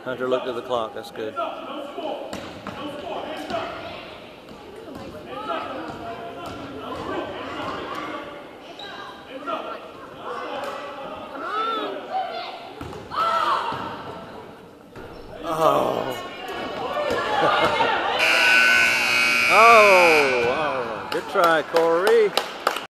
Hunter looked at the clock. That's good. Oh. Oh, good try, Corey.